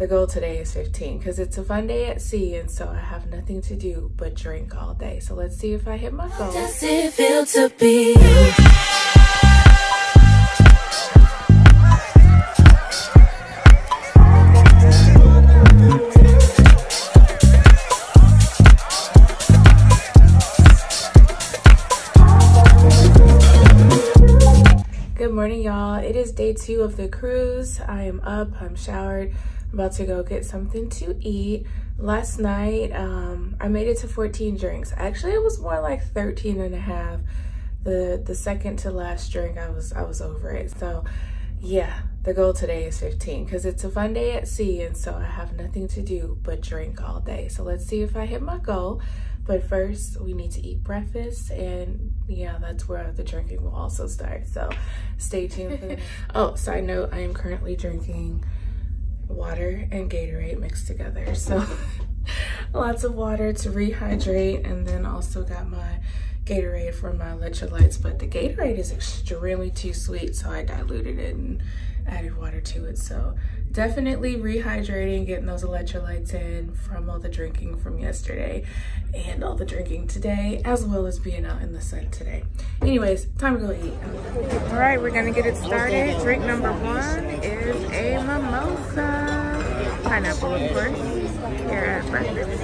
the goal today is 15 because it's a fun day at sea, and so I have nothing to do but drink all day. So let's see if I hit my goal. How does it feel to be? Good morning, y'all. It is day 2 of the cruise. I am up, I'm showered, I'm about to go get something to eat. Last night, I made it to 14 drinks. Actually, it was more like 13 and a half. The second to last drink, I was over it. So yeah, the goal today is 15 because it's a fun day at sea, and so I have nothing to do but drink all day. So let's see if I hit my goal. But first, we need to eat breakfast, and yeah, that's where the drinking will also start. So stay tuned for that. Oh, side note, I am currently drinking water and Gatorade mixed together. So lots of water to rehydrate, and then also got my Gatorade for my electrolytes. But the Gatorade is extremely too sweet, so I diluted it and added water to it. So definitely rehydrating, getting those electrolytes in from all the drinking from yesterday and all the drinking today, as well as being out in the sun today. Anyways, time to go eat. All right, we're gonna get it started. Drink number 1 is a mimosa. Pineapple, of course, here at breakfast.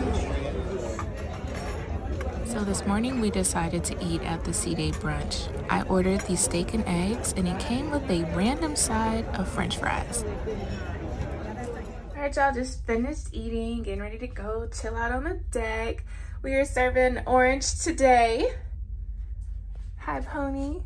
So this morning we decided to eat at the Sea Day brunch. I ordered the steak and eggs, and it came with a random side of french fries. All right, y'all, just finished eating, getting ready to go chill out on the deck. We are serving orange today. Hi, Pony.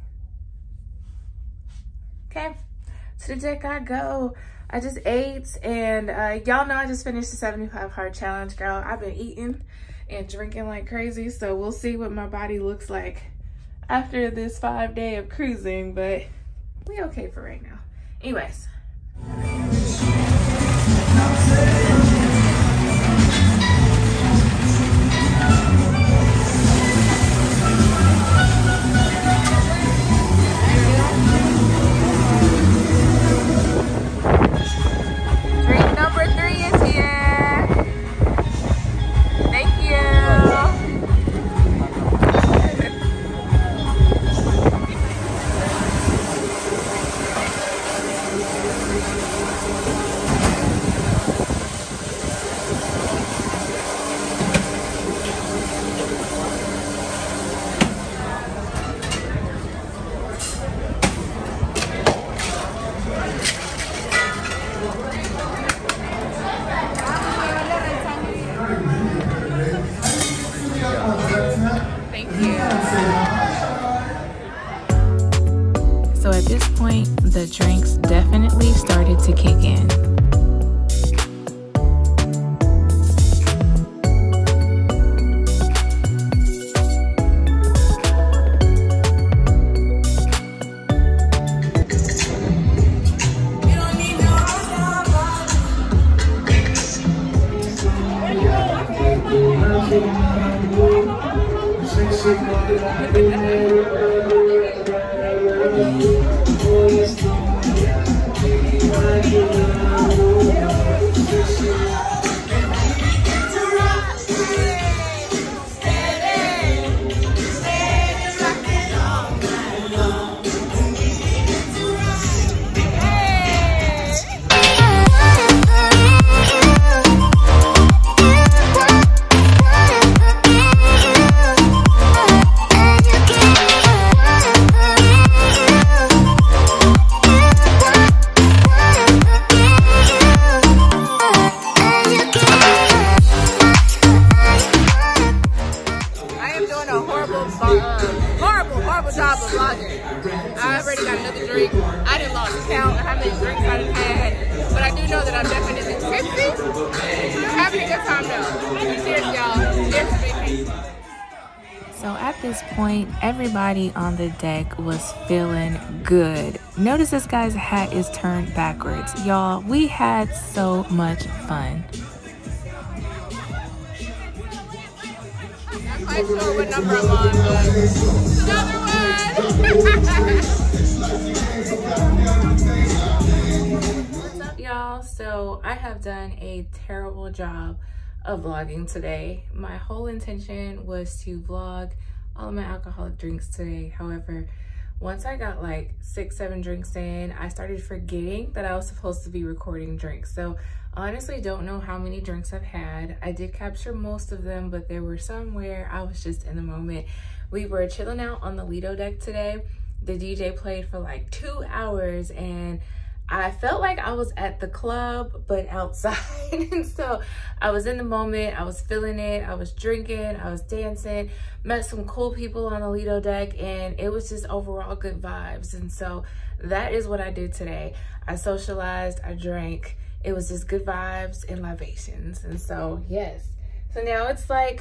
Okay, to the deck I go. I just ate, and y'all know I just finished the 75 hard challenge, girl. I've been eating and drinking like crazy, so we'll see what my body looks like after this 5-day of cruising, but we okay for right now. Anyways. Drink number 3 is here. Thank you. So at this point, the drinks definitely started to kick in. Horrible job of vlogging. I already got another drink. I didn't lose count how many drinks I done had, but I do know that I'm definitely tipsy. I'm having a good time though. Cheers, y'all. Cheers to me. So at this point, everybody on the deck was feeling good. Notice this guy's hat is turned backwards. Y'all, we had so much fun. I'm not quite sure what number I'm on, but another one! What's up, y'all? y'all. So I have done a terrible job of vlogging today. My whole intention was to vlog all of my alcoholic drinks today. However, once I got like 6-7 drinks in, I started forgetting that I was supposed to be recording drinks. So I honestly don't know how many drinks I've had. I did capture most of them, but there were some where I was just in the moment. We were chilling out on the Lido deck today. The DJ played for like 2 hours and I felt like I was at the club, but outside. And so I was in the moment, I was feeling it, I was drinking, I was dancing, met some cool people on the Lido deck, and it was just overall good vibes. And so that is what I did today. I socialized, I drank. It was just good vibes and libations. And so, yes. So now it's like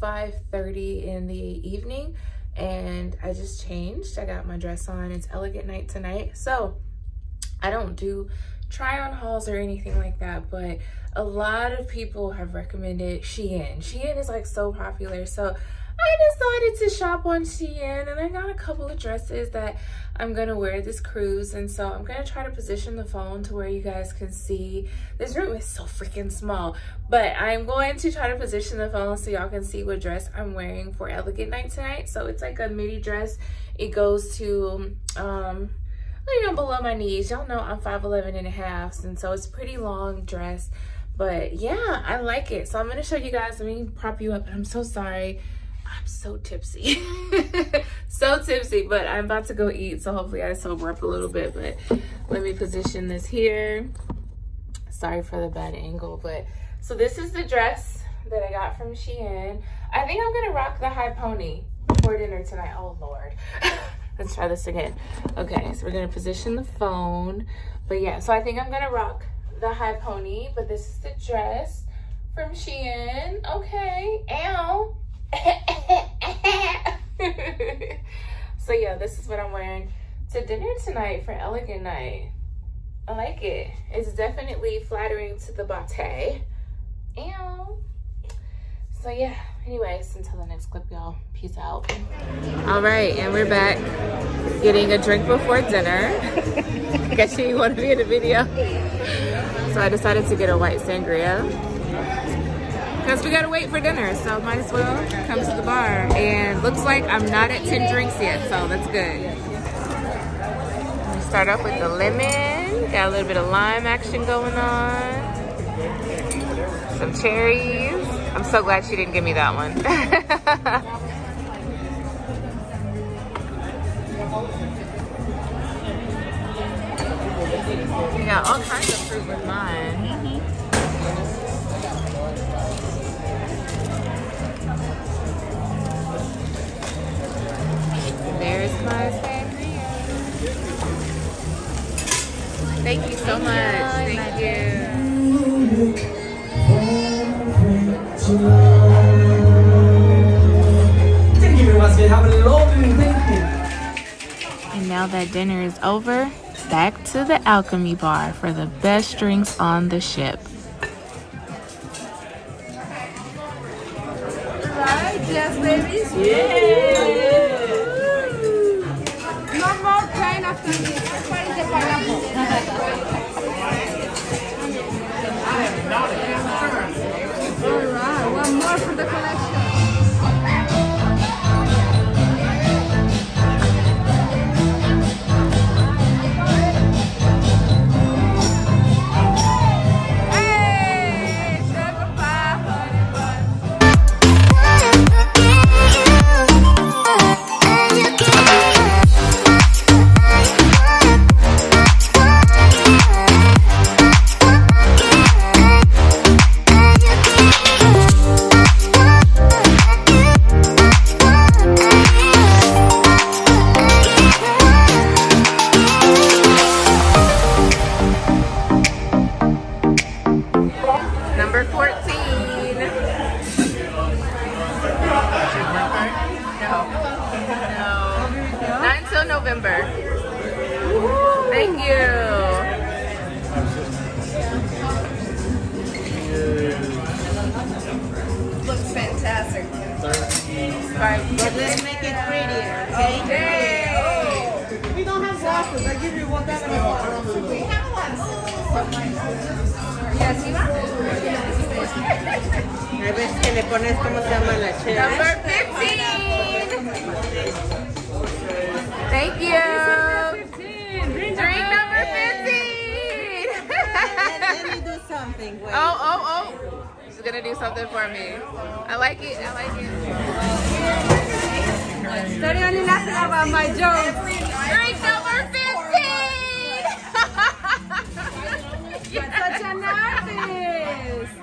5:30 in the evening and I just changed. I got my dress on. It's Elegant Night tonight. So I don't do try on hauls or anything like that, but a lot of people have recommended Shein. Shein is like so popular. So I decided to shop on Shein and I got a couple of dresses that I'm gonna wear this cruise. And so I'm gonna try to position the phone to where you guys can see. This room is so freaking small, but I'm going to try to position the phone so y'all can see what dress I'm wearing for Elegant Night tonight. So it's like a midi dress. It goes to, you know, below my knees. Y'all know I'm 5'11" and a half, and so it's a pretty long dress. But yeah, I like it. So I'm gonna show you guys. Let me prop you up. And I'm so sorry. I'm so tipsy. So tipsy, but I'm about to go eat, so hopefully I sober up a little bit. But let me position this here. Sorry for the bad angle, but so this is the dress that I got from Shein. I think I'm gonna rock the high pony for dinner tonight. Oh Lord. Let's try this again. Okay, so we're gonna position the phone. But yeah, so I think I'm gonna rock the high pony, but this is the dress from Shein. Okay, ow. So yeah, this is what I'm wearing to dinner tonight for Elegant Night. I like it. It's definitely flattering to the bate. Ow. So yeah, anyways, until the next clip, y'all. Peace out. All right, and we're back getting a drink before dinner. I guess you want to be in the video. So I decided to get a white sangria because we gotta wait for dinner, so might as well come to the bar. And looks like I'm not at 10 drinks yet, so that's good. We start off with the lemon. Got a little bit of lime action going on. Some cherries. I'm so glad she didn't give me that one. We got all kinds of fruit with mine. There's my sangria. Thank you so much. Thank you. Thank you very much. Have a lovely day. And now that dinner is over, back to the Alchemy Bar for the best drinks on the ship. Right, yes, babies. Yeah. No more pain after this. Where is the pineapple? All right, one more for the collection. Number 14. No. Not until November. Thank you. Looks fantastic. But let's make it prettier. Okay. Oh. We don't have glasses. I give you one that. We have one. Hay veces que le pones, ¿cómo se llama la chela? Number 15. Thank you. Drink number 15. Let me do something. Wait. Oh. She's gonna do something for me. I like it. They're only laughing about my jokes. Drink number 15. Such an artist.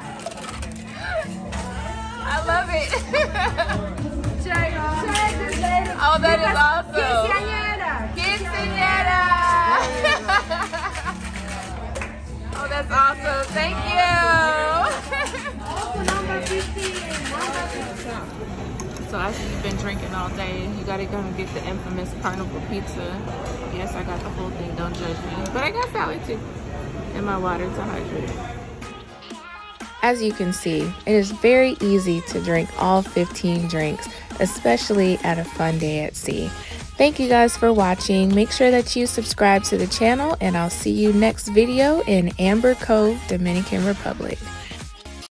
I love it. Check this lady. Oh, that is awesome. Quinceañera. Oh, that's awesome. Thank you. Number 15. So after you've been drinking all day, you gotta go and get the infamous Carnival pizza. Yes, I got the whole thing, don't judge me. But I got salad too. And my water to hydrate. As you can see, it is very easy to drink all 15 drinks, especially at a fun day at sea. Thank you guys for watching. Make sure that you subscribe to the channel, and I'll see you next video in Amber Cove, Dominican Republic.